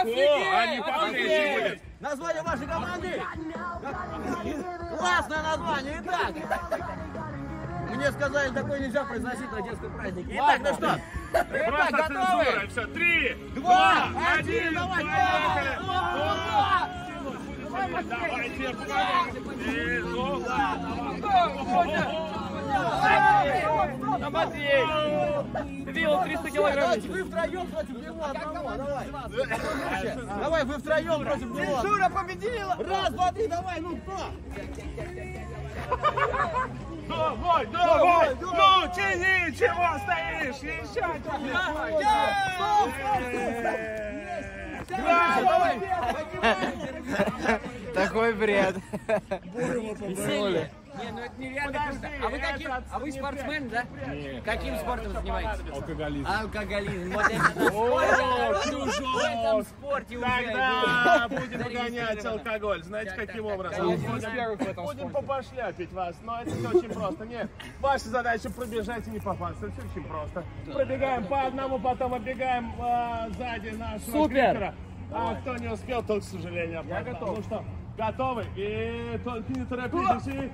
они поумнее будет. Название вашей команды? Классное название. Итак, мне сказали, такое нельзя произносить на детском празднике. Итак, ну что? Итак, готовы? Все, 3, 2, 1, 1, давай! Давайте, Матвей, ты видел 300 килограмм? Давайте вы втроем против него одного, давай. Давай, вы втроем против него. Цензура победила. Раз, два, три, давай, ну кто? Давай, давай, ну тяни, чего стоишь, еще Давай. Такой бред. Веселье. Не, ну это нереально круто. А вы каким? А вы спортсмен, да? Нет. Каким спортом занимаетесь? Алкоголизм. Алкоголизм. Вот это в этом спорте уже. Тогда будем погонять алкоголь. Знаете, каким образом? Будем попошляпить вас, но это все очень просто. Нет, ваша задача пробежать и не попасться. Все очень просто. Пробегаем по одному, потом оббегаем сзади нашего крикера. А кто не успел, тот, к сожалению, я готов. Ну что, готовы? И только не торопитесь.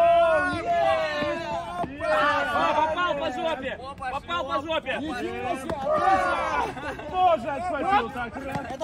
Попал по жопе! Попал по жопе! Тоже отхватил так.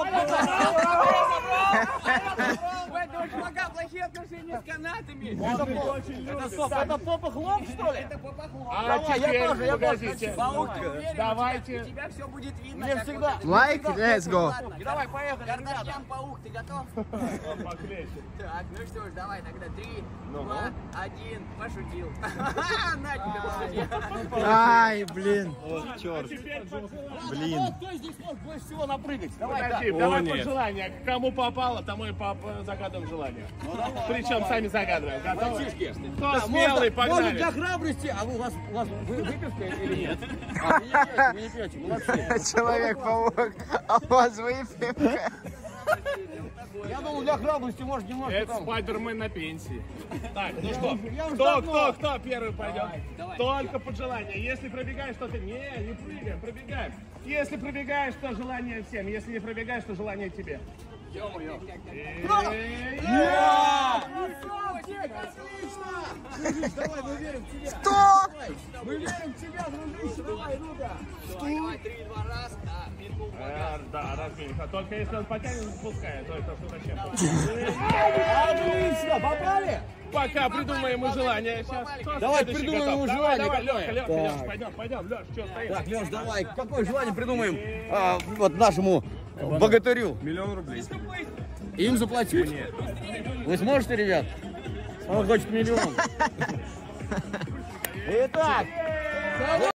У этого чувака плохие отношения с канатами. Это попа хлоп, что ли? Это попахло. А теперь, погодите. Паук, ты уверен? Давайте. У тебя все будет видно. Мне как всегда. Лайк, let's go. Ладно, Давай, поехали, ребята. Кардашьян, паук, ты готов? Поклещем. Так, ну что ж, давай тогда 3, 2, 1, пошутил. На тебе, молодец. Ай, блин. Черт. Блин. Кто здесь может больше всего напрыгать? Давай, Подожди, давай по желанию. Кому попало, тому и загадываем желание. Причем сами загадываем. Готовы? Кто смелый, Может, погнали. для храбрости, а у вас выпивка или нет? Вы не пьете, молодцы. Человек-паук, а у вас выпивка? Я думал, для храбрости может немножко Это там. Спайдермен на пенсии. Так, ну что? Я уже давно. Кто первый пойдет? Только под желание. Если пробегаешь, то ты... Не прыгаем, пробегаем. Если пробегаешь, то желание всем. Если не пробегаешь, то желание тебе. Дружище, давай, мы верим в тебя. Что? Мы верим в тебя, дружище, давай, ну-ка. Давай, 3, 2, раз. Да, Питбул помогает. Да, разминка. Только если он потянет, пускай, то это что зачем. Отлично, попали? Пока придумаем мы желание. Сейчас. Давай придумаем ему желание. Давай, какое. Лёшка, пойдем, Лёш, что стоишь? Так, Леш, давай, какое желание придумаем вот нашему богатырю? 1 000 000 рублей. Им заплатить? Нет. Вы сможете, ребят? Он хочет 1 000 000. Итак,